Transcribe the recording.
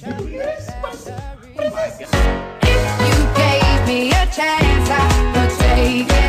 If you gave me a chance, I would take it.